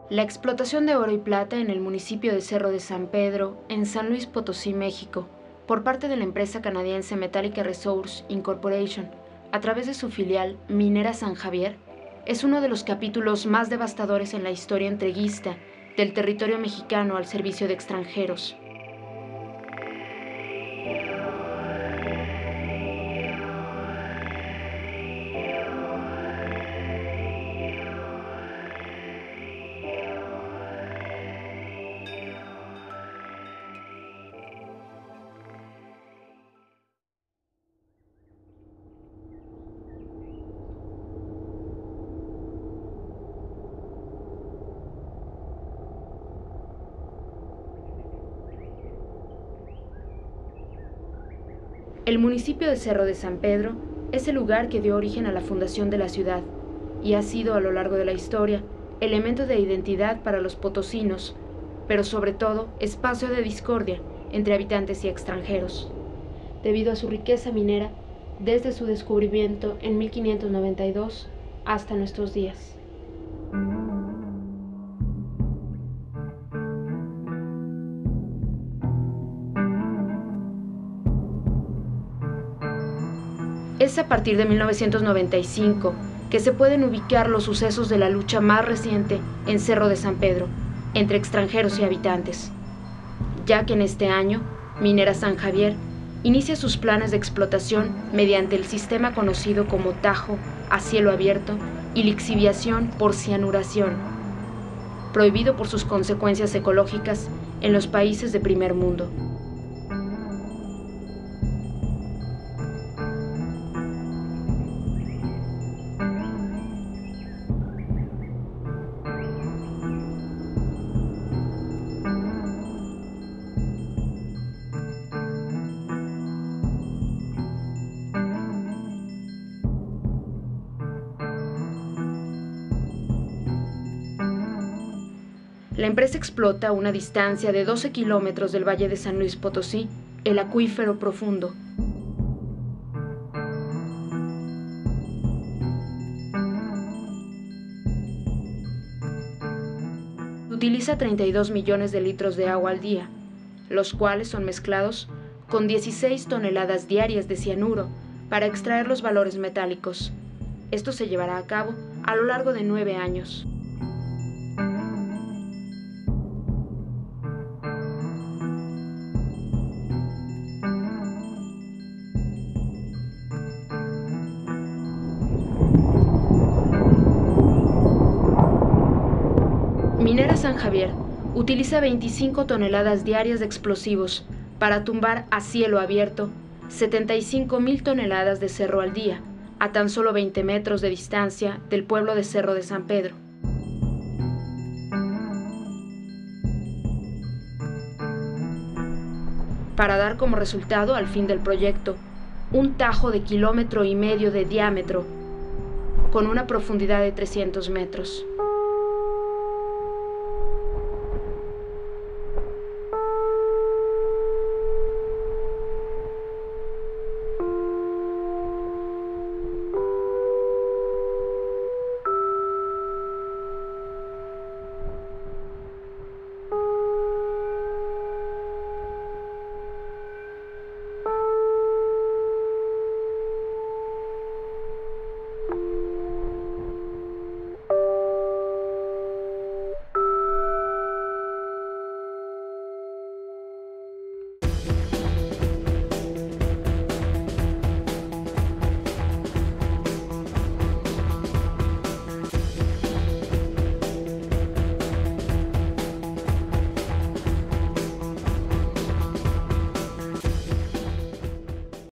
La explotación de oro y plata en el municipio de Cerro de San Pedro, en San Luis Potosí, México, por parte de la empresa canadiense Metallica Resources Incorporation, a través de su filial Minera San Javier, es uno de los capítulos más devastadores en la historia entreguista del territorio mexicano al servicio de extranjeros. El municipio de Cerro de San Pedro es el lugar que dio origen a la fundación de la ciudad y ha sido a lo largo de la historia elemento de identidad para los potosinos, pero sobre todo espacio de discordia entre habitantes y extranjeros, debido a su riqueza minera desde su descubrimiento en 1592 hasta nuestros días. Es a partir de 1995 que se pueden ubicar los sucesos de la lucha más reciente en Cerro de San Pedro, entre extranjeros y habitantes, ya que en este año, Minera San Javier inicia sus planes de explotación mediante el sistema conocido como tajo a cielo abierto y lixiviación por cianuración, prohibido por sus consecuencias ecológicas en los países de primer mundo. La empresa explota a una distancia de 12 kilómetros del Valle de San Luis Potosí el acuífero profundo. Utiliza 32 millones de litros de agua al día, los cuales son mezclados con 16 toneladas diarias de cianuro para extraer los valores metálicos. Esto se llevará a cabo a lo largo de 9 años. Minera San Javier utiliza 25 toneladas diarias de explosivos para tumbar a cielo abierto 75,000 toneladas de cerro al día, a tan solo 20 metros de distancia del pueblo de Cerro de San Pedro. Para dar como resultado, al fin del proyecto, un tajo de 1,5 kilómetros de diámetro, con una profundidad de 300 metros.